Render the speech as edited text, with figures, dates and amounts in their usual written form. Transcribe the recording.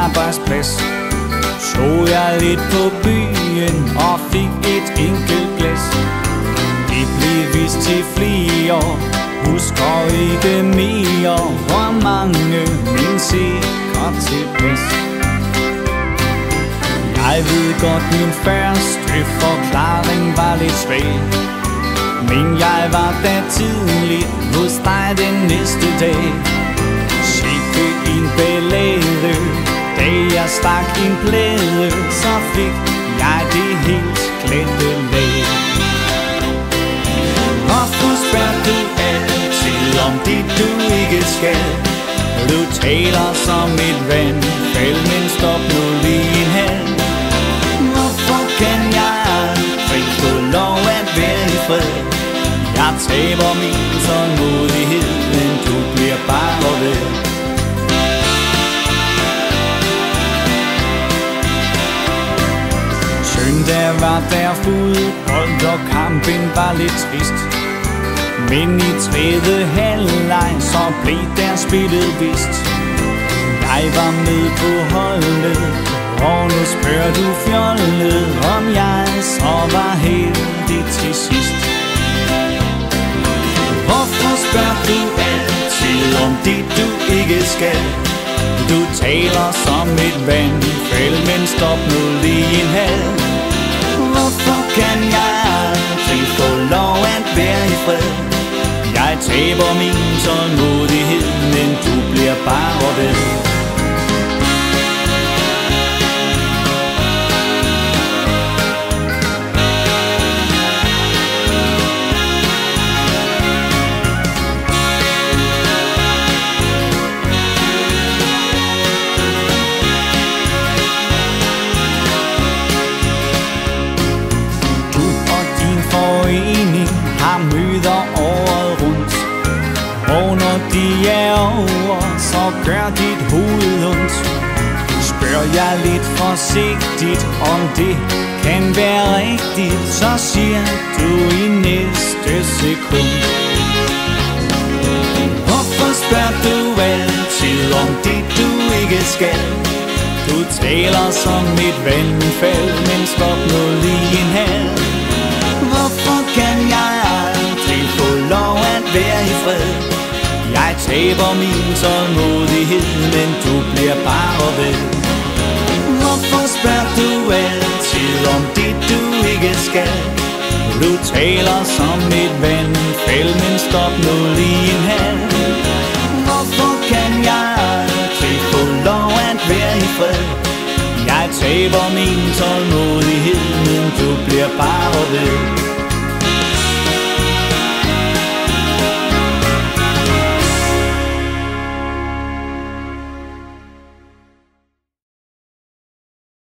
arbejdsplads så jeg lidt på byen og fik et enkelt glas. Det blev vist til flere, husker ikke mere, hvor mange min sikkert tilpas. Jeg ved godt, min første forklaring var lidt svag, men jeg var da tidligt hos dig den næste dag. Sikke en ballade, da jeg stak en plade, så fik jeg det helt glemte lag. Hvorfor spørger du altid om det du ikke skal? Du taler som et vandfald, men stop nu lige en halv. Hvorfor kan jeg aldrig få lov at være i fred? Jeg taber min tålmodighed, men du bliver bare ved. Søndag var der fodbold, og kampen var lidt trist. Men i tredje halvleg, så blev der spillet vist. Jeg var med på holdet, og nu spørger du fjollet, om jeg så var heldig til sidst. Hvorfor spørger du altid om det du ikke skal? Du taler som et vandfald, men stop nu lige en halv. Hvorfor kan jeg aldrig få lov at være i fred? Jeg taber min tålmodighed, men du bliver bare ved. Har møder året rundt, og når de er over, så gør dit hoved ondt. Spørger jeg lidt forsigtigt, om det kan være rigtigt, så siger du i næste sekund. Hvorfor spørger du altid om det du ikke skal? Du taler som et vandfald, men stop nu lige en halv. Hvorfor kan jeg aldrig få lov at være i fred? Jeg taber min tålmodighed, men du bliver bare ved. Hvorfor spørger du altid om det du ikke skal? Du taler som et vandfald, men stop nu lige en halv. Hvorfor kan jeg aldrig få lov at være i fred? Jeg taber min tålmodighed, men du bliver bare ved.